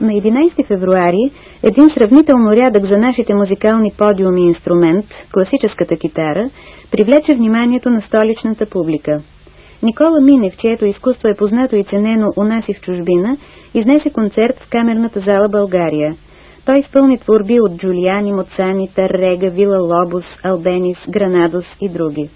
На 11 февруари един сравнително рядък за нашите музикални подиуми инструмент, класическата китара, привлече вниманието на столичната публика. Никола Минев, чието изкуство е познато и ценено у нас и в чужбина, изнесе концерт в камерната зала България. Той изпълни творби от Джулиани, Моцани, Таррега, Вила Лобос, Албенис, Гранадос и други.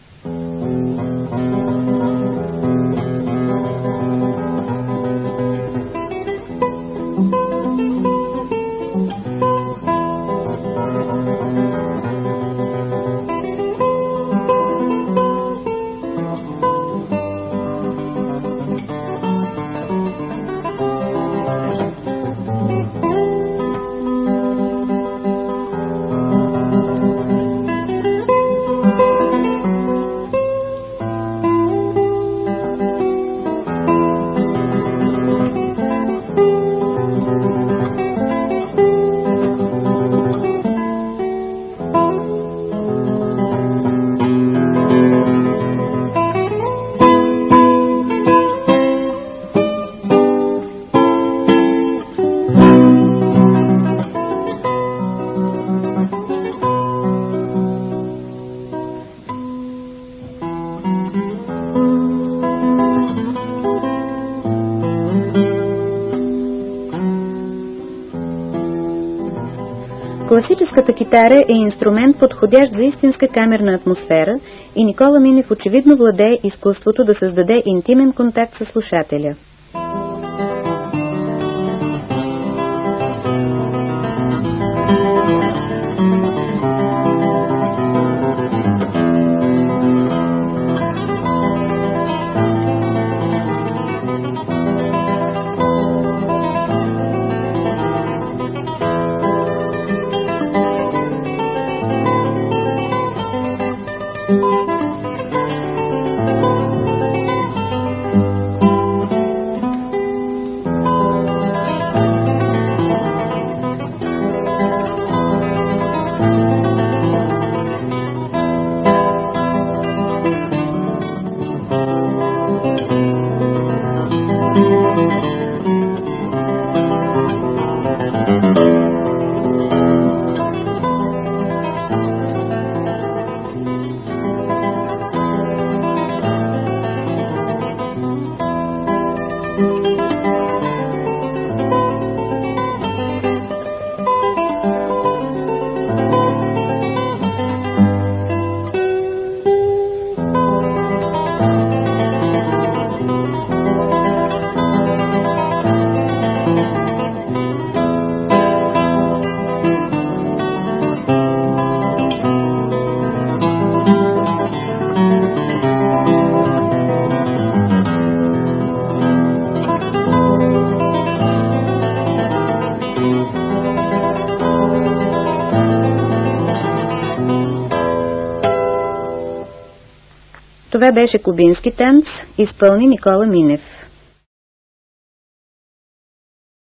Класическата китара е инструмент, подходящ за истинска камерна атмосфера, и Никола Минев очевидно владее изкуството да създаде интимен контакт със слушателя. Това беше кубински танц, изпълни Никола Минев.